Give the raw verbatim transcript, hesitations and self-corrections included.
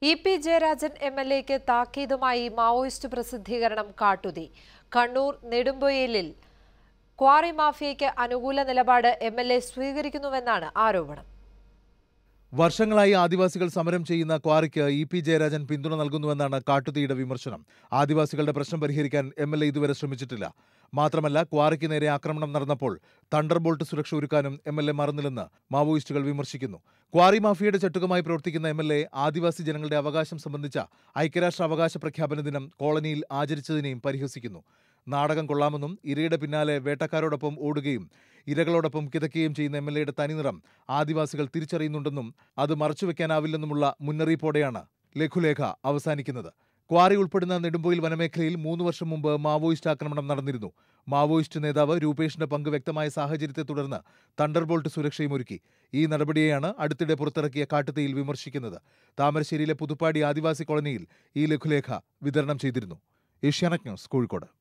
E P Jayarajan M L എക്ക് താക്കീതുമായി Maoist പ്രസിദ്ധീകരണം കാട്ടുതീ. കണ്ണൂർ നെടുമ്പൊയിലിൽ ക്വാറി മാഫിയയ്ക്ക് അനുകൂല നിലപാട് എം എൽ എ സ്വീകരിക്കുന്നുവെന്നാണ് ആരോപണം. വർഷങ്ങളായി ആദിവാസികൾ സമരം ചെയ്യുന്ന ക്വാറിക്ക് ഇ പി ജയരാജൻ പിന്തുണ നൽകുന്നുവെന്നാണ് കാട്ടുതീയുടെ വിമർശനം. ആദിവാസികളുടെ പ്രശ്നം പരിഹരിക്കാൻ എം എൽ എ ഇതുവരെ ശ്രമിച്ചിട്ടില്ല. മാത്രമല്ല, ക്വാറിക്ക് നേരെ ആക്രമണം നടന്നപ്പോൾ തണ്ടർബോൾട്ട് സുരക്ഷ ഒരുക്കാനും എം എൽ എ മറന്നില്ലെന്ന് മാവോയിസ്റ്റുകൾ വിമർശിക്കുന്നു. ക്വാറി മാഫിയയുടെ ചട്ടുകമായി പ്രവർത്തിക്കുന്ന എം എൽ എ ആദിവാസി ജനങ്ങളുടെ അവകാശം സംബന്ധിച്ച ഐക്യരാഷ്ട്ര അവകാശ പ്രഖ്യാപന ദിനം കോളനിയിൽ ആചരിച്ചതിനെയും പരിഹസിക്കുന്നു. നാടകം കൊള്ളാമെന്നും ഇരയുടെ പിന്നാലെ വേട്ടക്കാരോടൊപ്പം ഓടുകയും ഇരകളോടൊപ്പം കിതയ്ക്കുകയും ചെയ്യുന്ന എം എൽ എയുടെ തനിനിറം ആദിവാസികൾ തിരിച്ചറിയുന്നുണ്ടെന്നും അത് മറച്ചുവെക്കാനാവില്ലെന്നുമുള്ള മുന്നറിയിപ്പോടെയാണ് ലഘുലേഖ അവസാനിക്കുന്നത്. ക്വാറി ഉൾപ്പെടുന്ന നെടുമ്പൊയിൽ വനമേഖലയിൽ മൂന്ന് വർഷം മുമ്പ് മാവോയിസ്റ്റ് ആക്രമണം നടന്നിരുന്നു. മാവോയിസ്റ്റ് നേതാവ് രൂപേഷിന്റെ പങ്ക് വ്യക്തമായ സാഹചര്യത്തെ തുടർന്ന് തണ്ടർബോൾട്ട് സുരക്ഷയും ഒരുക്കി. ഈ നടപടിയെയാണ് അടുത്തിടെ പുറത്തിറക്കിയ കാട്ടുതീയിൽ വിമർശിക്കുന്നത്. താമരശ്ശേരിയിലെ പുതുപ്പാടി ആദിവാസി കോളനിയിൽ ഈ ലഘുലേഖ വിതരണം ചെയ്തിരുന്നു. ഏഷ്യാനെറ്റ് ന്യൂസ്, കോഴിക്കോട്.